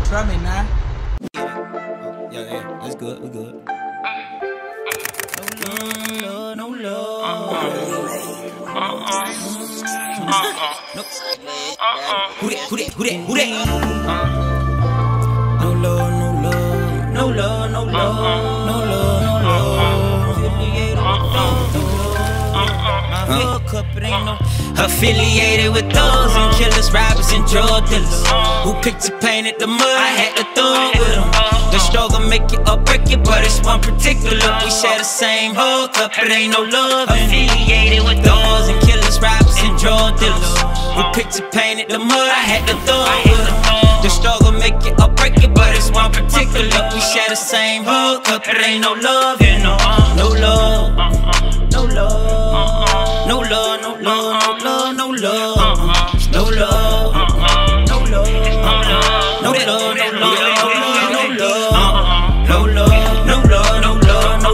Try me now. Yeah, that's good. We good. No love. Who that? No love. Affiliated with those and killers, robbers, and drug dealers who picture painted the mud. I had to throw it with them. The struggle make it or break it, but it's one particular. We share the same hookup, it ain't no love. Affiliated with those and killers, robbers, and drug dealers who picture painted the mud. I had to throw it with them. The struggle make it or break it, but it's one particular. We share the same hookup, it ain't no love, you know. No love. No love, no love, no love, no love, no love, no love, no love, no love, no love, no love, no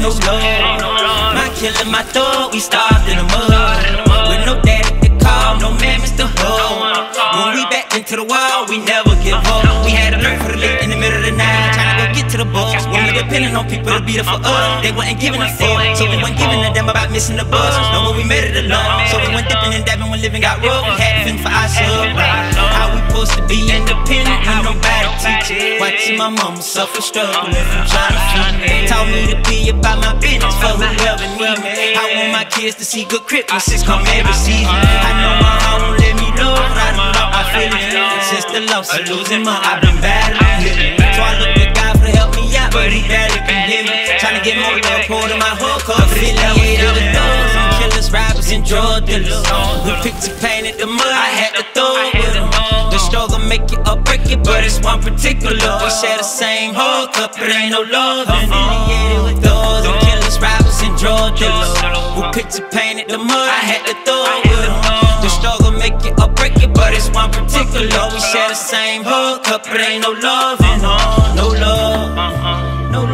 love. My killer, my thug, we starved in the mud. With no daddy to call, no man, Mr. Hug. When we back into the wall, we never give up. We had a learn for the late in the middle of the night, trying to go get to the bus. When we depending on people to be there for us, they wasn't giving a fuck. So we wasn't giving a damn about missing the bus. No, when we made it alone, so we went dipping and dabbing when living got rough. We had to fend for ourselves. How we supposed to be independent when nobody teach. Watching my mama suffer, struggling from trying to feed me. Taught me to be about my business for whoever need me. I want my kids to see good Christmases come every season. I know my heart won't let me know, but I don't know my feelings. Since the loss of losing my, I've been battling. So I look to God for help me out, but he barely can hear me. Trying to get more love poured in my whole cup. Affiliated with those and killers, robbers, and drug dealers who picture painted the mud. I had to throw it with them. The struggle make it or break it, but it's one particular. We share the same hookup, it ain't no love. Affiliated with those and killers, robbers, and drug dealers who picture painted the mud. I had to throw it with them. The struggle make it or break it, but it's one particular. We share the same hookup, it ain't no love. No love, no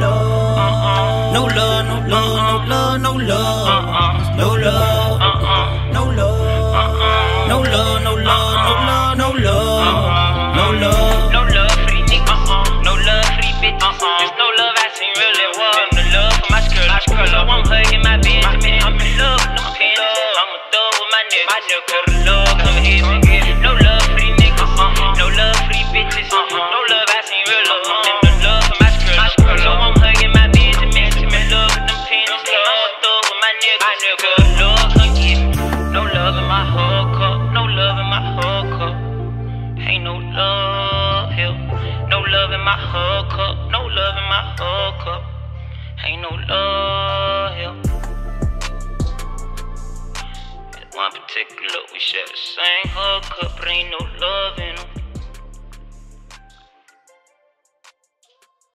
love, no love, no love, no love, no love, no love, no love, no love, no love, no love, no love, no love, no love for these niggas, no love for these bitches. There's no love I seen really was. No love for my skirt, I'm hugging my Benjamin. I'm in love with them pennies. I'm a thug with my nigga, cause the love come here and get it. No love for these niggas, no love for these bitches. No love I seen real love. No love for my skirt, I'm hugging my Benjamin. I'm in love with them pennies. I'm a thug with my nigga, cause the love come get it. No love in my hookup, no love in my hookup. Ain't no love here. No love in my hookup, no love in my hookup. Ain't no love here. One particular, we share the same hookup.